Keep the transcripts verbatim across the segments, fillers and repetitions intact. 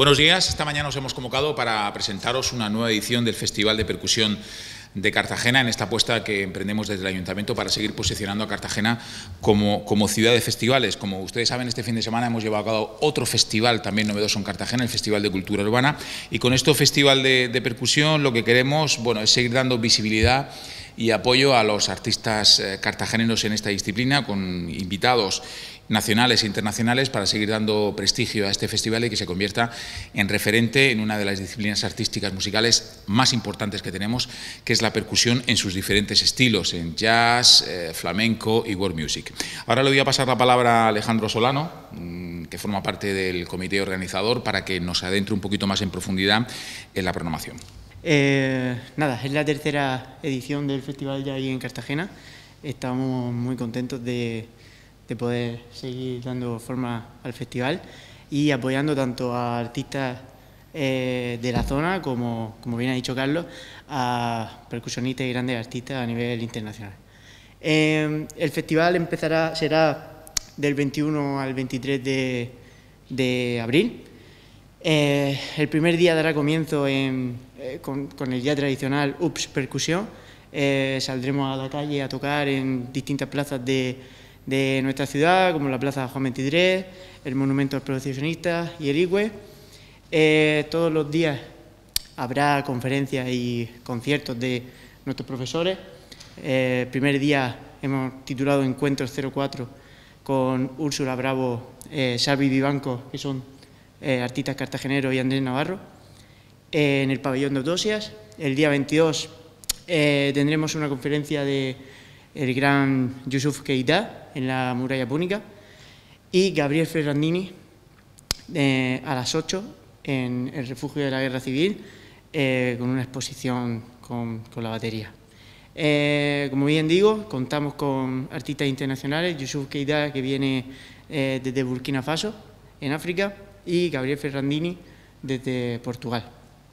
buenos días. Esta mañana nos hemos convocado para presentaros una nueva edición del Festival de Percusión de Cartagena, en esta apuesta que emprendemos desde el Ayuntamiento para seguir posicionando a Cartagena como, como ciudad de festivales. Como ustedes saben, este fin de semana hemos llevado a cabo otro festival también novedoso en Cartagena, el Festival de Cultura Urbana, y con este Festival de, de Percusión lo que queremos, bueno, es seguir dando visibilidad y apoyo a los artistas eh, cartageneros en esta disciplina, con invitados nacionales e internacionales, para seguir dando prestigio a este festival y que se convierta en referente en una de las disciplinas artísticas musicales más importantes que tenemos, que es la percusión en sus diferentes estilos, en jazz, eh, flamenco y world music. Ahora le voy a pasar la palabra a Alejandro Solano, mmm, que forma parte del comité organizador, para que nos adentre un poquito más en profundidad en la programación. Eh, nada, es la tercera edición del festival ya ahí en Cartagena. Estamos muy contentos de, de poder seguir dando forma al festival y apoyando tanto a artistas eh, de la zona como, como bien ha dicho Carlos, a percusionistas y grandes artistas a nivel internacional. Eh, el festival empezará, será del veintiuno al veintitrés de, de abril. Eh, el primer día dará comienzo en, eh, con, con el ya tradicional Ups Percusión. Eh, saldremos a la calle a tocar en distintas plazas de, de nuestra ciudad, como la Plaza Juan veintitrés, el Monumento al Procesionista y el Igüe. Eh, todos los días habrá conferencias y conciertos de nuestros profesores. Eh, el primer día hemos titulado Encuentros cero cuatro con Úrsula Bravo, eh, Xavi Vivanco, que son Eh, artistas cartageneros, y Andrés Navarro, eh, en el pabellón de Autosias. El día veintidós eh, tendremos una conferencia de el gran Yusuf Keita en la Muralla Púnica, y Gabriel Ferrandini eh, a las ocho en el Refugio de la Guerra Civil, eh, con una exposición con, con la batería. Eh, como bien digo, contamos con artistas internacionales: Yusuf Keita, que viene eh, desde Burkina Faso, en África, y Gabriel Ferrandini desde Portugal.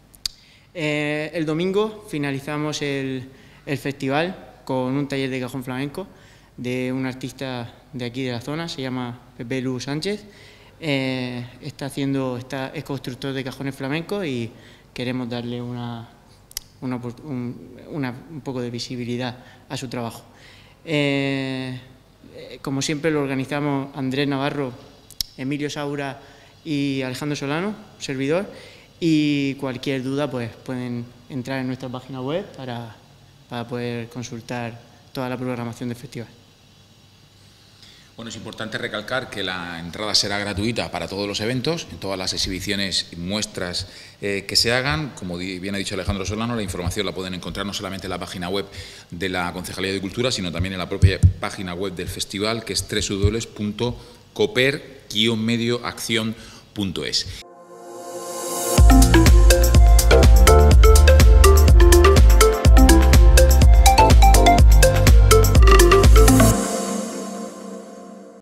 Eh, el domingo finalizamos el, el festival con un taller de cajón flamenco de un artista de aquí de la zona, se llama Pepe Lu Sánchez. Eh, está haciendo, está, es constructor de cajones flamencos y queremos darle una, una, un, una, un poco de visibilidad a su trabajo. Eh, como siempre lo organizamos Andrés Navarro, Emilio Saura y Alejandro Solano, servidor, y cualquier duda pues pueden entrar en nuestra página web para, para poder consultar toda la programación del festival. Bueno, es importante recalcar que la entrada será gratuita para todos los eventos, en todas las exhibiciones y muestras eh, que se hagan. Como bien ha dicho Alejandro Solano, la información la pueden encontrar no solamente en la página web de la Concejalía de Cultura, sino también en la propia página web del festival, que es doble u doble u doble u punto coper guion medio acción punto es.